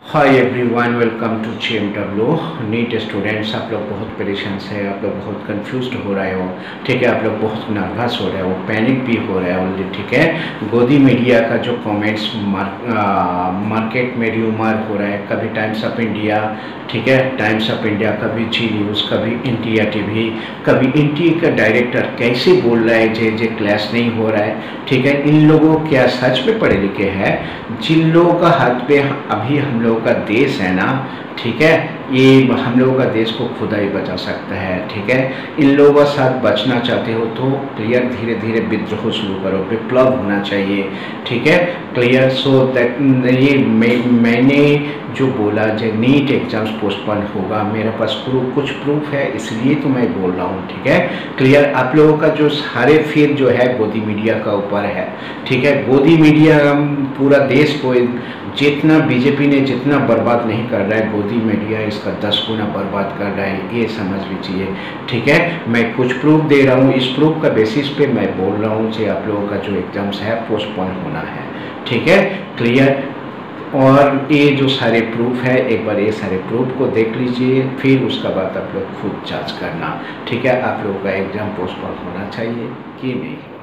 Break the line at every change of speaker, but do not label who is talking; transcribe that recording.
Hi everyone, welcome to JMW NEET students. आप लोग बहुत परेशान से, आप लोग बहुत कंफ्यूज्ड हो रहे हो, ठीक है। आप लोग बहुत नर्वस हो रहे हो, पैनिक भी हो रहे हो, ठीक है। गोदी मीडिया का जो कमेंट्स मार्केट में र्यूमर हो रहा है, कभी टाइम्स ऑफ इंडिया, ठीक है, टाइम्स ऑफ इंडिया, कभी जी न्यूज़, कभी इंडिया टीवी, कभी इंडिया का डायरेक्टर कैसे बोल रहा है जे क्लास नहीं हो रहा है, ठीक है। इन लोगों क्या सच में पढ़े लिखे हैं? जिन लोगों का हाथ पे अभी हम लोगों का देश है ना, ठीक है, ये हम लोगों का देश को खुदा ही बचा सकता है, ठीक है। इन लोगों के साथ बचना चाहते हो तो क्लियर धीरे धीरे विद्रोह शुरू करो, विप्लव होना चाहिए, ठीक है, क्लियर। सो दैट ये मैंने जो बोला जो नीट एग्जाम्स पोस्टपोन होगा, मेरे पास कुछ प्रूफ है, इसलिए तो मैं बोल रहा हूँ, ठीक है, क्लियर। आप लोगों का जो सारे फेर जो है गोदी मीडिया का ऊपर है, ठीक है। गोदी मीडिया पूरा देश को जितना बीजेपी ने जितना बर्बाद नहीं कर रहा है, गोदी मीडिया इसका 10 गुना बर्बाद कर रहा है, ये समझ लीजिए, ठीक है। मैं कुछ प्रूफ दे रहा हूँ, इस प्रूफ का बेसिस पे मैं बोल रहा हूँ कि आप लोगों का जो एग्जाम्स है पोस्टपोन होना है, ठीक है, क्लियर। और ये जो सारे प्रूफ है, एक बार ये सारे प्रूफ को देख लीजिए, फिर उसका बाद आप लोग खुद जांच करना, ठीक है। आप लोगों का एग्ज़ाम पोस्टपोन होना चाहिए कि नहीं।